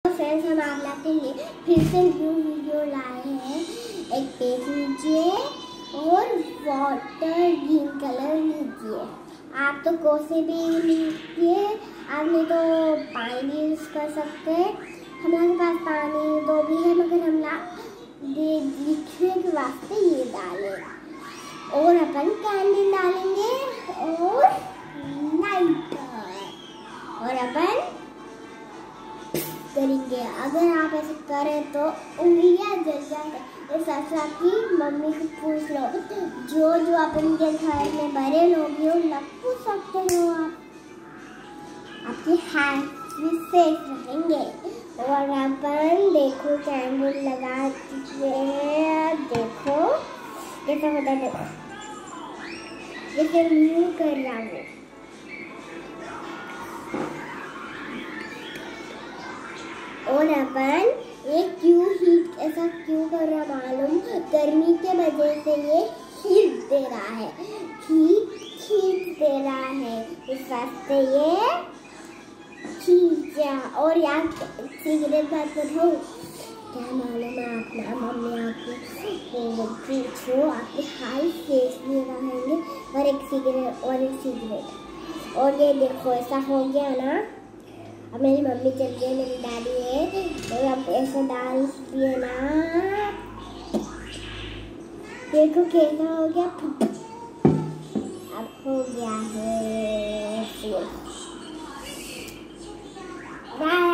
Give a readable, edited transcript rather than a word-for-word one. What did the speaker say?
Friends, हम आप लाते फिर से न्यू वीडियो लाए हैं। एक पेज लीजिए और वाटर ग्रीन कलर लीजिए। आप तो कोसे भी लीजिए, आप नहीं तो पानी भी यूज कर सकते हैं। हमारे पास पानी तो भी है, मगर हम लिखने के वास्ते ये डालें। और अपन कैंडल डालेंगे और लाइटर, और अपन करेंगे। अगर आप ऐसे करें तो उंगलियां जल जाए। इस साथ की मम्मी को पूछ लो, जो अपन के घर में बड़े लोग हैं पूछ सकते हो आप। आपके हाथ भी सेफ रहेंगे। और अपन देखो कैंडल लगा दीजिए, देखो कैसा होता है, देखो जैसे यूं कर रहा हूँ। और अपन ये ऐसा क्यों कर रहा मालूम? गर्मी के वजह से ये हीट दे रहा है, हीट दे रहा है, इस वास्ते ये खींचा। और यार सिगरेट बात बताओ, क्या मालूम है अपना मम्मी आपको पूछो, आपके हाई फेस भी रहेंगे और एक सिगरेट। और ये देखो ऐसा हो गया ना। अब मेरी मम्मी चल गई, मेरी दादी है, और अब ऐसा डांस भी है ना। देखो कैसा हो गया, अब हो गया है।